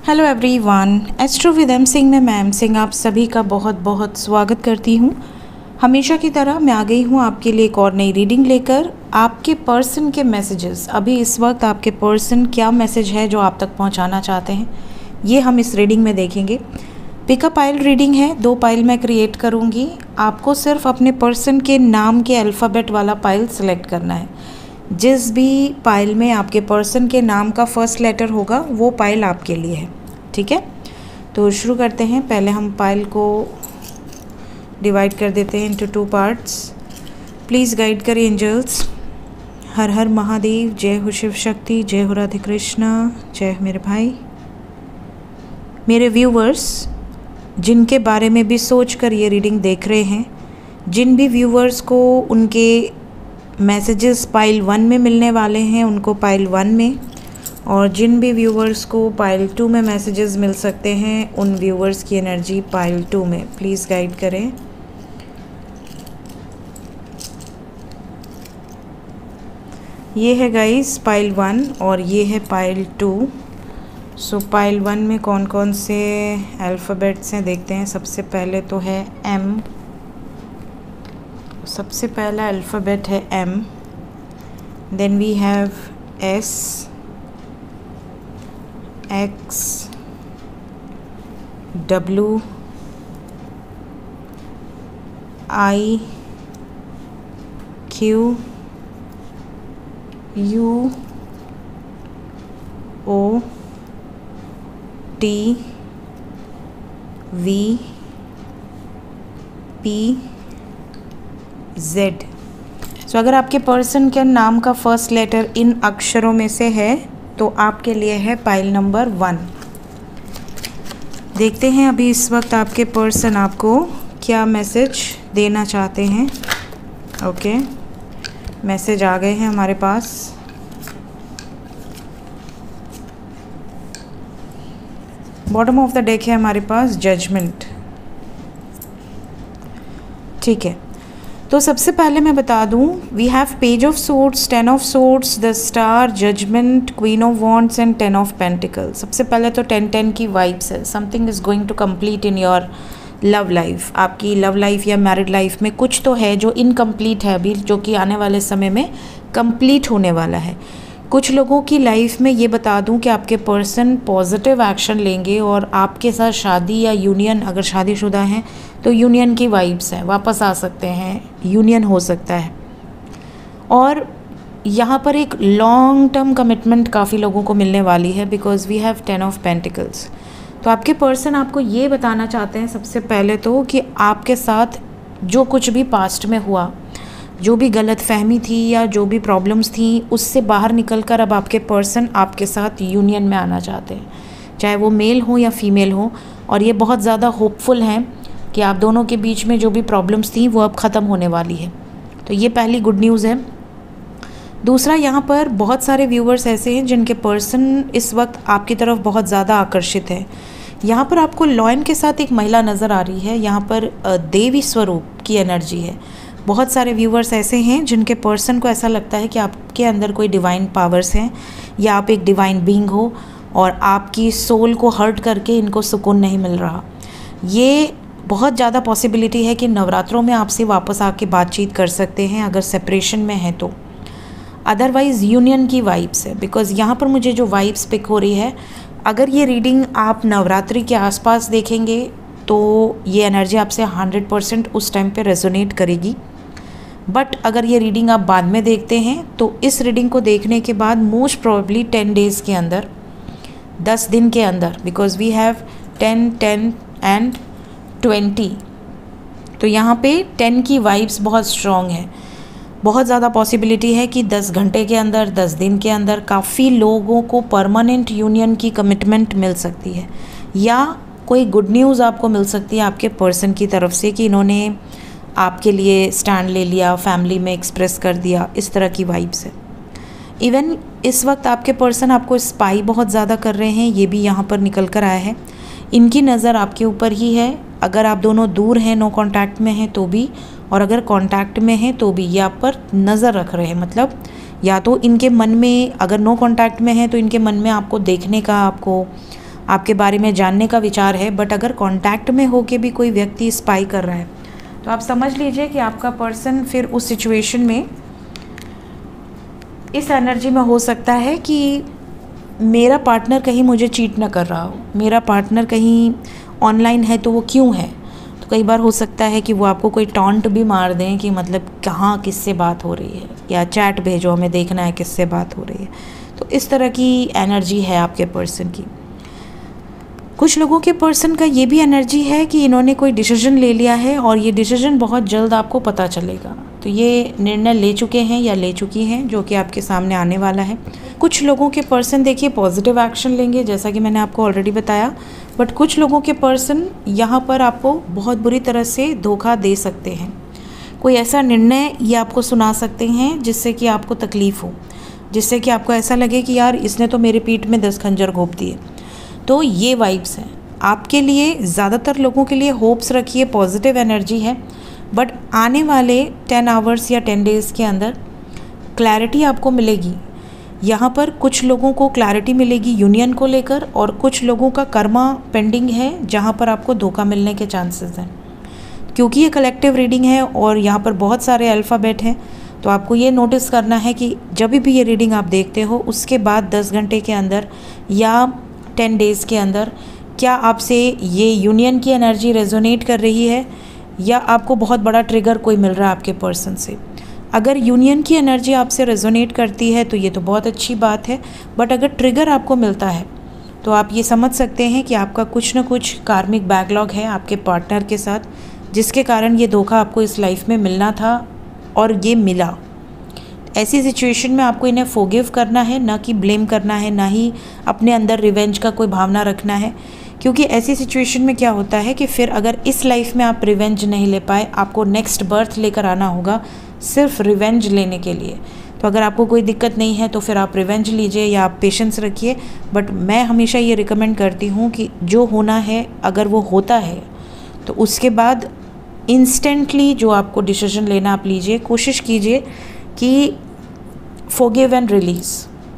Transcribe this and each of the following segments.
Hello everyone, astro with M Singh में ma'am Singh आप सभी का बहुत बहुत स्वागत करती हूँ। हमेशा की तरह मैं आ गई हूँ आपके लिए एक और नई रीडिंग लेकर। आपके पर्सन के मैसेजेस, अभी इस वक्त आपके पर्सन क्या मैसेज है जो आप तक पहुँचाना चाहते हैं, ये हम इस रीडिंग में देखेंगे। पिकअप पाइल रीडिंग है, 2 पाइल मैं क्रिएट करूँगी। आपको सिर्फ अपने पर्सन के नाम के अल्फ़ाबेट वाला पाइल सेलेक्ट करना है। जिस भी पाइल में आपके पर्सन के नाम का फर्स्ट लेटर होगा वो पाइल आपके लिए है, ठीक है। तो शुरू करते हैं। पहले हम पाइल को डिवाइड कर देते हैं इनटू 2 पार्ट्स। प्लीज़ गाइड करिए एंजल्स। हर हर महादेव, जय हो शिव शक्ति, जय हो राधे कृष्णा, जय हो मेरे भाई। मेरे व्यूवर्स जिनके बारे में भी सोच कर ये रीडिंग देख रहे हैं, जिन भी व्यूवर्स को उनके मैसेजेस पाइल 1 में मिलने वाले हैं उनको पाइल 1 में, और जिन भी व्यूवर्स को पाइल 2 में मैसेजेस मिल सकते हैं उन व्यूवर्स की एनर्जी पाइल 2 में प्लीज़ गाइड करें। ये है गाइस पाइल 1 और ये है पाइल 2। सो पाइल 1 में कौन कौन से अल्फ़ाबेट्स हैं देखते हैं। सबसे पहले तो है M। सबसे पहला अल्फ़ाबेट है M। Then we have S, X, W, I, Q, U, O, T, V, P, Z। So अगर आपके पर्सन के नाम का फर्स्ट लेटर इन अक्षरों में से है तो आपके लिए है पाइल नंबर 1। देखते हैं अभी इस वक्त आपके पर्सन आपको क्या मैसेज देना चाहते हैं। ओके, मैसेज आ गए हैं हमारे पास। बॉटम ऑफ द डेक है हमारे पास जजमेंट, ठीक है। तो सबसे पहले मैं बता दूं, we have page of swords, 10 of swords, the star, judgment, queen of wands and 10 of pentacles. सबसे पहले तो 10-10 की वाइब्स है। Something is going to complete in your love life. आपकी लव लाइफ या मैरिड लाइफ में कुछ तो है जो इनकम्प्लीट है अभी, जो कि आने वाले समय में कंप्लीट होने वाला है। कुछ लोगों की लाइफ में ये बता दूं कि आपके पर्सन पॉजिटिव एक्शन लेंगे और आपके साथ शादी या यूनियन, अगर शादीशुदा हैं तो यूनियन की वाइब्स हैं, वापस आ सकते हैं, यूनियन हो सकता है। और यहाँ पर एक लॉन्ग टर्म कमिटमेंट काफ़ी लोगों को मिलने वाली है, because we have 10 of pentacles. तो आपके पर्सन आपको ये बताना चाहते हैं सबसे पहले तो कि आपके साथ जो कुछ भी पास्ट में हुआ, जो भी गलत फहमी थी या जो भी प्रॉब्लम्स थी, उससे बाहर निकलकर अब आपके पर्सन आपके साथ यूनियन में आना चाहते हैं, चाहे वो मेल हो या फीमेल हो। और ये बहुत ज़्यादा होपफुल हैं कि आप दोनों के बीच में जो भी प्रॉब्लम्स थी वो अब ख़त्म होने वाली है। तो ये पहली गुड न्यूज़ है। दूसरा, यहाँ पर बहुत सारे व्यूवर्स ऐसे हैं जिनके पर्सन इस वक्त आपकी तरफ बहुत ज़्यादा आकर्षित है। यहाँ पर आपको लॉयन के साथ एक महिला नज़र आ रही है। यहाँ पर देवी स्वरूप की एनर्जी है। बहुत सारे व्यूवर्स ऐसे हैं जिनके पर्सन को ऐसा लगता है कि आपके अंदर कोई डिवाइन पावर्स हैं या आप एक डिवाइन बीइंग हो और आपकी सोल को हर्ट करके इनको सुकून नहीं मिल रहा। ये बहुत ज़्यादा पॉसिबिलिटी है कि नवरात्रों में आपसे वापस आके बातचीत कर सकते हैं अगर सेपरेशन में है तो। अदरवाइज़ यूनियन की वाइब्स है, बिकॉज़ यहाँ पर मुझे जो वाइब्स पिक हो रही है, अगर ये रीडिंग आप नवरात्रि के आसपास देखेंगे तो ये एनर्जी आपसे 100% उस टाइम पे रेजोनेट करेगी। बट अगर ये रीडिंग आप बाद में देखते हैं तो इस रीडिंग को देखने के बाद मोस्ट प्रोबेबली 10 डेज़ के अंदर, 10 दिन के अंदर, बिकॉज वी हैव 10, 10 एंड 20। तो यहाँ पे 10 की वाइब्स बहुत स्ट्रॉन्ग है। बहुत ज़्यादा पॉसिबिलिटी है कि 10 घंटे के अंदर, 10 दिन के अंदर काफ़ी लोगों को परमानेंट यूनियन की कमिटमेंट मिल सकती है, या कोई गुड न्यूज़ आपको मिल सकती है आपके पर्सन की तरफ से कि इन्होंने आपके लिए स्टैंड ले लिया, फैमिली में एक्सप्रेस कर दिया। इस तरह की वाइब्स है। इवन इस वक्त आपके पर्सन आपको स्पाई बहुत ज़्यादा कर रहे हैं, ये भी यहाँ पर निकल कर आया है। इनकी नज़र आपके ऊपर ही है। अगर आप दोनों दूर हैं, नो कांटेक्ट में हैं तो भी, और अगर कांटेक्ट में हैं तो भी ये आप पर नज़र रख रहे हैं। मतलब या तो इनके मन में, अगर नो कांटेक्ट में है तो इनके मन में आपको देखने का, आपको आपके बारे में जानने का विचार है, बट अगर कांटेक्ट में होके भी कोई व्यक्ति स्पाई कर रहा है तो आप समझ लीजिए कि आपका पर्सन फिर उस सिचुएशन में इस एनर्जी में हो सकता है कि मेरा पार्टनर कहीं मुझे चीट ना कर रहा हो, मेरा पार्टनर कहीं ऑनलाइन है तो वो क्यों है। तो कई बार हो सकता है कि वो आपको कोई टॉन्ट भी मार दें कि मतलब कहाँ किससे बात हो रही है, या चैट भेजो हमें देखना है किससे बात हो रही है। तो इस तरह की एनर्जी है आपके पर्सन की। कुछ लोगों के पर्सन का ये भी एनर्जी है कि इन्होंने कोई डिसीजन ले लिया है और ये डिसीजन बहुत जल्द आपको पता चलेगा। तो ये निर्णय ले चुके हैं या ले चुकी हैं जो कि आपके सामने आने वाला है। कुछ लोगों के पर्सन देखिए पॉजिटिव एक्शन लेंगे, जैसा कि मैंने आपको ऑलरेडी बताया, बट कुछ लोगों के पर्सन यहाँ पर आपको बहुत बुरी तरह से धोखा दे सकते हैं। कोई ऐसा निर्णय ये आपको सुना सकते हैं जिससे कि आपको तकलीफ़ हो, जिससे कि आपको ऐसा लगे कि यार इसने तो मेरे पीठ में 10 खंजर घोंप दिए। तो ये वाइब्स हैं आपके लिए। ज़्यादातर लोगों के लिए होप्स रखिए, पॉजिटिव एनर्जी है, बट आने वाले 10 आवर्स या 10 डेज़ के अंदर क्लैरिटी आपको मिलेगी। यहाँ पर कुछ लोगों को क्लैरिटी मिलेगी यूनियन को लेकर, और कुछ लोगों का कर्मा पेंडिंग है जहाँ पर आपको धोखा मिलने के चांसेस हैं। क्योंकि ये कलेक्टिव रीडिंग है और यहाँ पर बहुत सारे अल्फ़ाबेट हैं, तो आपको ये नोटिस करना है कि जब भी ये रीडिंग आप देखते हो उसके बाद 10 घंटे के अंदर या 10 डेज़ के अंदर क्या आपसे ये यूनियन की एनर्जी रेजोनेट कर रही है, या आपको बहुत बड़ा ट्रिगर कोई मिल रहा है आपके पर्सन से। अगर यूनियन की एनर्जी आपसे रेजोनेट करती है तो ये तो बहुत अच्छी बात है, बट अगर ट्रिगर आपको मिलता है तो आप ये समझ सकते हैं कि आपका कुछ ना कुछ कार्मिक बैकलॉग है आपके पार्टनर के साथ, जिसके कारण ये धोखा आपको इस लाइफ में मिलना था और ये मिला। ऐसी सिचुएशन में आपको इन्हें फॉरगिव करना है, ना कि ब्लेम करना है, ना ही अपने अंदर रिवेंज का कोई भावना रखना है। क्योंकि ऐसी सिचुएशन में क्या होता है कि फिर अगर इस लाइफ में आप रिवेंज नहीं ले पाए, आपको नेक्स्ट बर्थ लेकर आना होगा सिर्फ रिवेंज लेने के लिए। तो अगर आपको कोई दिक्कत नहीं है तो फिर आप रिवेंज लीजिए या आप पेशेंस रखिए, बट मैं हमेशा ये रिकमेंड करती हूँ कि जो होना है अगर वो होता है तो उसके बाद इंस्टेंटली जो आपको डिसीजन लेना आप लीजिए। कोशिश कीजिए कि फॉरगिव एंड रिलीज़,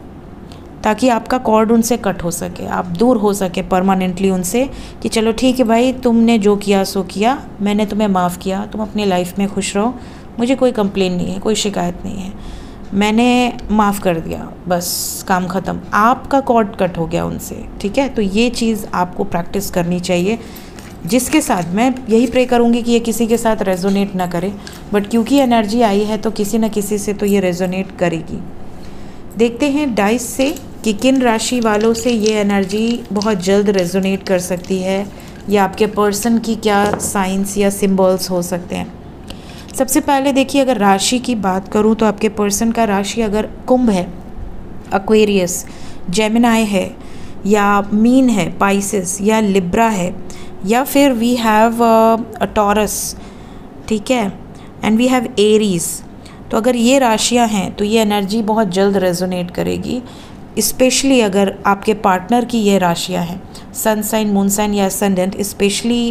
ताकि आपका कॉर्ड उनसे कट हो सके, आप दूर हो सके परमानेंटली उनसे, कि चलो ठीक है भाई, तुमने जो किया सो किया, मैंने तुम्हें माफ़ किया, तुम अपनी लाइफ में खुश रहो, मुझे कोई कंप्लेन नहीं है, कोई शिकायत नहीं है, मैंने माफ़ कर दिया, बस काम ख़त्म। आपका कॉर्ड कट हो गया उनसे, ठीक है। तो ये चीज़ आपको प्रैक्टिस करनी चाहिए, जिसके साथ मैं यही प्रे करूँगी कि ये किसी के साथ रेजोनेट ना करे, बट क्योंकि एनर्जी आई है तो किसी न किसी से तो ये रेजोनेट करेगी। देखते हैं डाइस से कि किन राशि वालों से ये एनर्जी बहुत जल्द रेजोनेट कर सकती है, या आपके पर्सन की क्या साइंस या सिंबल्स हो सकते हैं। सबसे पहले देखिए, अगर राशि की बात करूँ तो आपके पर्सन का राशि अगर कुंभ है, एक्वेरियस, जेमिनाई है, या मीन है, पाइसेस, या लिब्रा है, या फिर वी हैव अ टॉरस, ठीक है, एंड वी हैव एरीज। तो अगर ये राशियां हैं तो ये एनर्जी बहुत जल्द रेजोनेट करेगी, स्पेशली अगर आपके पार्टनर की ये राशियां हैं, सन साइन, मून साइन या असेंडेंट, स्पेशली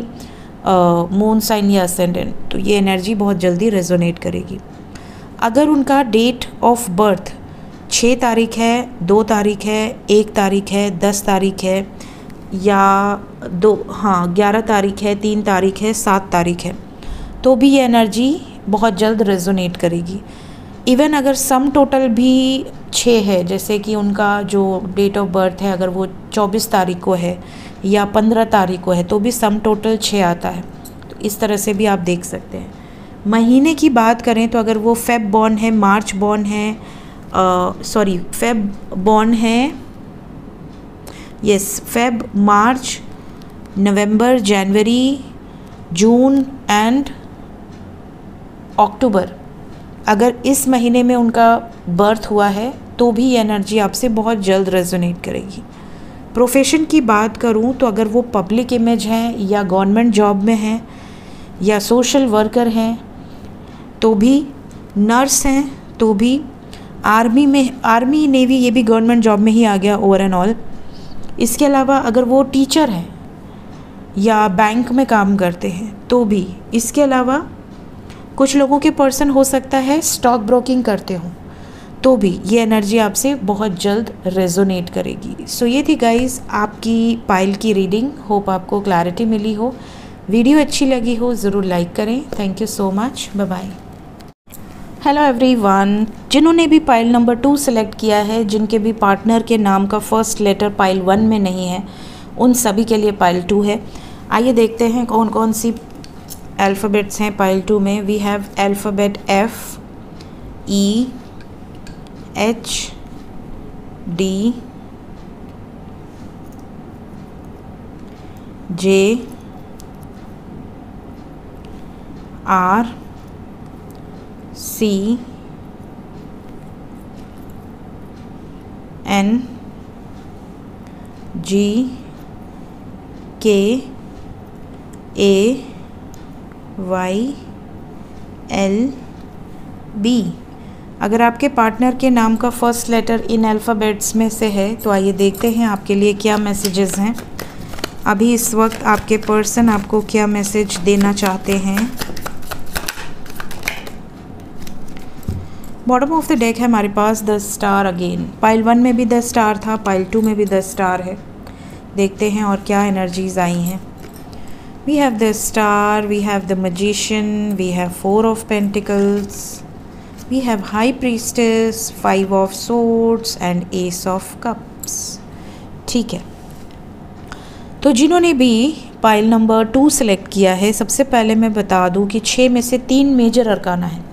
मून साइन या असेंडेंट, तो ये एनर्जी बहुत जल्दी रेजोनेट करेगी। अगर उनका डेट ऑफ बर्थ 6 तारीख है, 2 तारीख है, 1 तारीख है, 10 तारीख है, या 11 तारीख है, 3 तारीख है, 7 तारीख है, तो भी ये एनर्जी बहुत जल्द रेजोनेट करेगी। इवन अगर सम टोटल भी 6 है, जैसे कि उनका जो डेट ऑफ बर्थ है अगर वो 24 तारीख को है या 15 तारीख को है, तो भी सम टोटल 6 आता है। तो इस तरह से भी आप देख सकते हैं। महीने की बात करें तो अगर वो फेब बॉर्न है, मार्च बॉर्न है, फेब बॉर्न है, yes, Feb, March, November, January, June and October, अगर इस महीने में उनका बर्थ हुआ है तो भी ये एनर्जी आपसे बहुत जल्द रेजोनेट करेगी। प्रोफेशन की बात करूं तो अगर वो पब्लिक इमेज हैं या गवर्नमेंट जॉब में हैं या सोशल वर्कर हैं तो भी, नर्स हैं तो भी, आर्मी में, आर्मी नेवी ये भी गवर्नमेंट जॉब में ही आ गया ओवर एंड ऑल। इसके अलावा अगर वो टीचर हैं या बैंक में काम करते हैं तो भी, इसके अलावा कुछ लोगों के पर्सन हो सकता है स्टॉक ब्रोकिंग करते हों तो भी ये एनर्जी आपसे बहुत जल्द रेजोनेट करेगी। सो ये थी गाइस आपकी पाइल की रीडिंग। होप आपको क्लैरिटी मिली हो। वीडियो अच्छी लगी हो ज़रूर लाइक करें। Thank you so much, bye bye. Hello everyone, जिन्होंने भी पाइल नंबर 2 सेलेक्ट किया है, जिनके भी पार्टनर के नाम का फर्स्ट लेटर पाइल 1 में नहीं है, उन सभी के लिए पाइल 2 है। आइए देखते हैं कौन कौन सी अल्फ़ाबेट्स हैं पाइल 2 में। We have alphabet F, E, H, D, J, R, C, N, G, K, A, Y, L, B। अगर आपके पार्टनर के नाम का फर्स्ट लेटर इन अल्फ़ाबेट्स में से है तो आइए देखते हैं आपके लिए क्या मैसेजेस हैं। अभी इस वक्त आपके पर्सन आपको क्या मैसेज देना चाहते हैं। बॉटम ऑफ द डेक है हमारे पास द स्टार अगेन। पाइल 1 में भी द स्टार था, पाइल 2 में भी द स्टार है। देखते हैं और क्या एनर्जीज आई हैं। We have the star, we have the magician, we have 4 of pentacles, we have high priestess, 5 of swords and ace of cups। ठीक है, तो जिन्होंने भी पाइल नंबर 2 सेलेक्ट किया है, सबसे पहले मैं बता दूं कि 6 में से 3 मेजर अरकाना है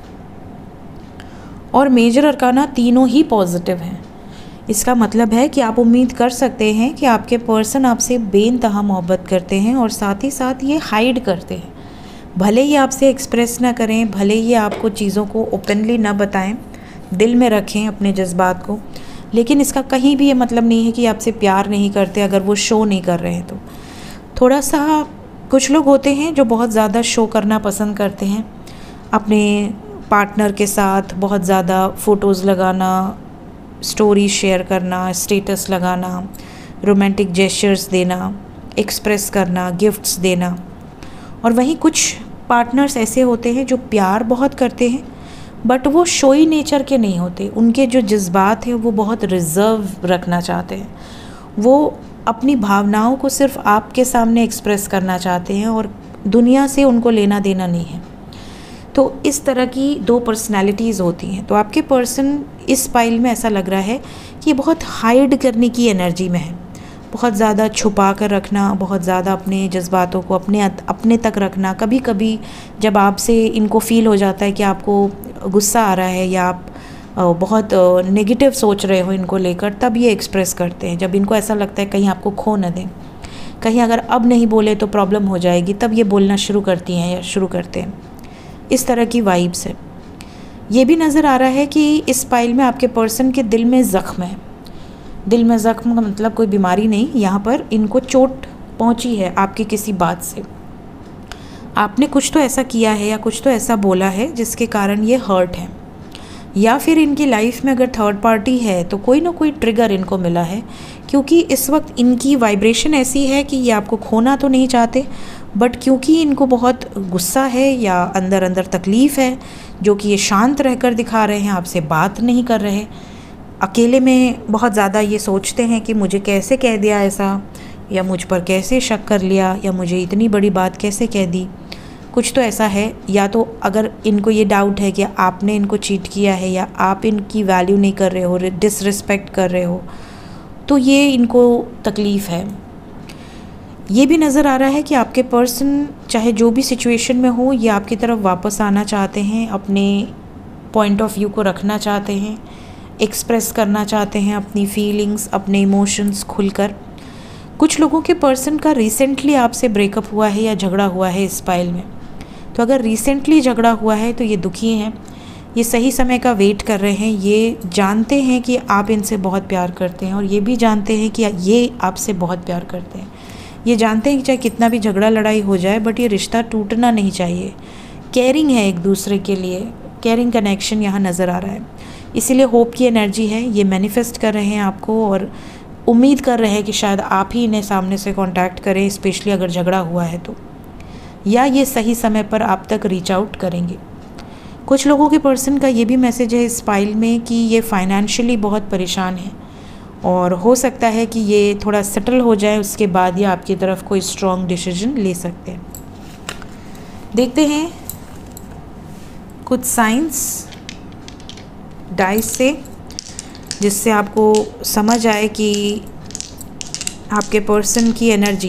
और मेजर अरकाना तीनों ही पॉजिटिव हैं। इसका मतलब है कि आप उम्मीद कर सकते हैं कि आपके पर्सन आपसे बेइंतहा मोहब्बत करते हैं और साथ ही साथ ये हाइड करते हैं। भले ही आपसे एक्सप्रेस ना करें, भले ही आपको चीज़ों को ओपनली ना बताएं, दिल में रखें अपने जज्बात को, लेकिन इसका कहीं भी ये मतलब नहीं है कि आपसे प्यार नहीं करते अगर वो शो नहीं कर रहे हैं तो। थोड़ा सा कुछ लोग होते हैं जो बहुत ज़्यादा शो करना पसंद करते हैं, अपने पार्टनर के साथ बहुत ज़्यादा फ़ोटोज़ लगाना, स्टोरी शेयर करना, स्टेटस लगाना, रोमांटिक जेस्चर्स देना, एक्सप्रेस करना, गिफ्ट्स देना। और वहीं कुछ पार्टनर्स ऐसे होते हैं जो प्यार बहुत करते हैं बट वो शोई नेचर के नहीं होते। उनके जो जज्बात हैं वो बहुत रिज़र्व रखना चाहते हैं। वो अपनी भावनाओं को सिर्फ आपके सामने एक्सप्रेस करना चाहते हैं और दुनिया से उनको लेना देना नहीं है। तो इस तरह की 2 पर्सनैलिटीज़ होती हैं। तो आपके पर्सन इस पाइल में ऐसा लग रहा है कि ये बहुत हाइड करने की एनर्जी में है, बहुत ज़्यादा छुपा कर रखना, बहुत ज़्यादा अपने जज्बातों को अपने तक रखना। कभी कभी जब आपसे इनको फ़ील हो जाता है कि आपको गुस्सा आ रहा है या आप बहुत नेगेटिव सोच रहे हो इनको लेकर, तब ये एक्सप्रेस करते हैं। जब इनको ऐसा लगता है कहीं आपको खो न दें, कहीं अगर अब नहीं बोले तो प्रॉब्लम हो जाएगी, तब ये बोलना शुरू करती हैं या शुरू करते हैं। इस तरह की वाइब्स है। ये भी नज़र आ रहा है कि इस पाइल में आपके पर्सन के दिल में ज़ख्म है। दिल में ज़ख्म का मतलब कोई बीमारी नहीं, यहाँ पर इनको चोट पहुँची है आपकी किसी बात से। आपने कुछ तो ऐसा किया है या कुछ तो ऐसा बोला है जिसके कारण ये हर्ट है, या फिर इनकी लाइफ में अगर थर्ड पार्टी है तो कोई ना कोई ट्रिगर इनको मिला है, क्योंकि इस वक्त इनकी वाइब्रेशन ऐसी है कि ये आपको खोना तो नहीं चाहते, बट क्योंकि इनको बहुत गुस्सा है या अंदर अंदर तकलीफ़ है जो कि ये शांत रहकर दिखा रहे हैं, आपसे बात नहीं कर रहे, अकेले में बहुत ज़्यादा ये सोचते हैं कि मुझे कैसे कह दिया ऐसा, या मुझ पर कैसे शक कर लिया, या मुझे इतनी बड़ी बात कैसे कह दी। कुछ तो ऐसा है, या तो अगर इनको ये डाउट है कि आपने इनको चीट किया है या आप इनकी वैल्यू नहीं कर रहे हो, डिसरिस्पेक्ट कर रहे हो, तो ये इनको तकलीफ़ है। ये भी नज़र आ रहा है कि आपके पर्सन चाहे जो भी सिचुएशन में हो, ये आपकी तरफ वापस आना चाहते हैं, अपने पॉइंट ऑफ व्यू को रखना चाहते हैं, एक्सप्रेस करना चाहते हैं अपनी फीलिंग्स, अपने इमोशंस खुलकर। कुछ लोगों के पर्सन का रिसेंटली आपसे ब्रेकअप हुआ है या झगड़ा हुआ है इस पाइल में। तो अगर रिसेंटली झगड़ा हुआ है तो ये दुखी हैं, ये सही समय का वेट कर रहे हैं, ये जानते हैं कि आप इनसे बहुत प्यार करते हैं और ये भी जानते हैं कि ये आपसे बहुत प्यार करते हैं। ये जानते हैं कि चाहे कितना भी झगड़ा लड़ाई हो जाए बट ये रिश्ता टूटना नहीं चाहिए। केयरिंग है एक दूसरे के लिए, केयरिंग कनेक्शन यहाँ नज़र आ रहा है। इसीलिए होप की एनर्जी है, ये मैनिफेस्ट कर रहे हैं आपको और उम्मीद कर रहे हैं कि शायद आप ही इन्हें सामने से कांटेक्ट करें, स्पेशली अगर झगड़ा हुआ है तो, या ये सही समय पर आप तक रीच आउट करेंगे। कुछ लोगों के पर्सन का ये भी मैसेज है इस पाइल में कि ये फाइनेंशियली बहुत परेशान है और हो सकता है कि ये थोड़ा सेटल हो जाए, उसके बाद ये आपकी तरफ कोई स्ट्रॉन्ग डिसीजन ले सकते हैं। देखते हैं कुछ साइंस डाइस से, जिससे आपको समझ आए कि आपके पर्सन की एनर्जी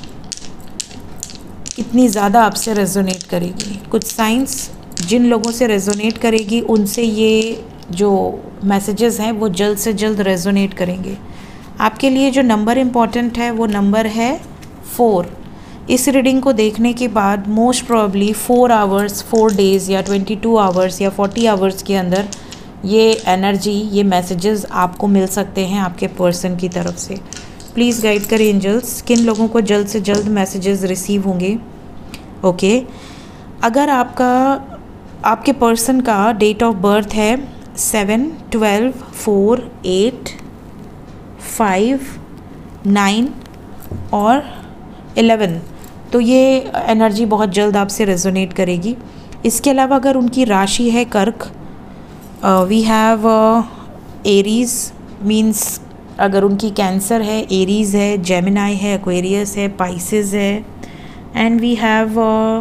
कितनी ज़्यादा आपसे रेजोनेट करेगी। कुछ साइंस जिन लोगों से रेजोनेट करेगी उनसे ये जो मैसेजेस हैं वो जल्द से जल्द रेजोनेट करेंगे। आपके लिए जो नंबर इम्पॉर्टेंट है वो नंबर है 4। इस रीडिंग को देखने के बाद मोस्ट प्रॉब्ली 4 आवर्स, 4 डेज़ या 22 आवर्स या 40 आवर्स के अंदर ये एनर्जी, ये मैसेजेस आपको मिल सकते हैं आपके पर्सन की तरफ से। प्लीज़ गाइड करें एंजल्स, किन लोगों को जल्द से जल्द मैसेजेस रिसीव होंगे। ओके, अगर आपके पर्सन का डेट ऑफ बर्थ है 7, 12, 4, 8, 5, 9 और 11, तो ये एनर्जी बहुत जल्द आपसे रेजोनेट करेगी। इसके अलावा अगर उनकी राशि है कर्क, वी हैव एरीज, मीन्स अगर उनकी कैंसर है, एरीज है, जेमिनाई है, एक्वेरियस है, पाइसेस है, एंड वी हैव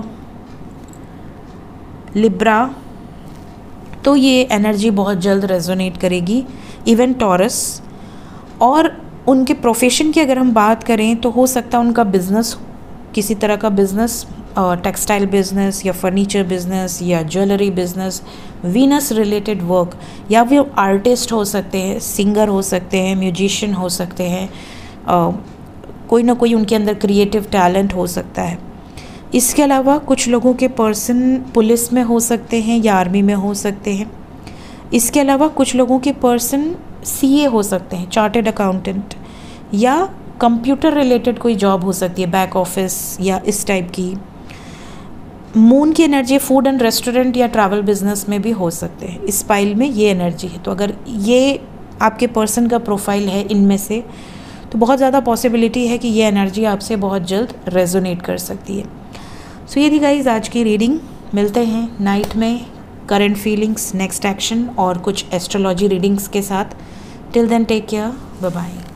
लिब्रा, तो ये एनर्जी बहुत जल्द रेजोनेट करेगी। Even Taurus. और उनके प्रोफेशन की अगर हम बात करें तो हो सकता है उनका बिज़नेस, किसी तरह का बिज़नेस, टेक्सटाइल बिज़नेस या फर्नीचर बिज़नेस या jewellery business, Venus related work, या वो आर्टिस्ट हो सकते हैं, सिंगर हो सकते हैं, म्यूजिशियन हो सकते हैं, कोई ना कोई उनके अंदर क्रिएटिव टैलेंट हो सकता है। इसके अलावा कुछ लोगों के पर्सन पुलिस में हो सकते हैं या आर्मी में हो सकते हैं। इसके अलावा कुछ लोगों के पर्सन सीए हो सकते हैं, चार्टेड अकाउंटेंट, या कंप्यूटर रिलेटेड कोई जॉब हो सकती है, बैक ऑफिस या इस टाइप की। मून की एनर्जी फूड एंड रेस्टोरेंट या ट्रैवल बिजनेस में भी हो सकते हैं। इस पाइल में ये एनर्जी है। तो अगर ये आपके पर्सन का प्रोफाइल है इनमें से, तो बहुत ज़्यादा पॉसिबिलिटी है कि ये एनर्जी आपसे बहुत जल्द रेजोनेट कर सकती है। सो ये थी गाइस आज की रीडिंग। मिलते हैं नाइट में करंट फीलिंग्स, नेक्स्ट एक्शन और कुछ एस्ट्रोलॉजी रीडिंग्स के साथ। Till then take care, bye bye.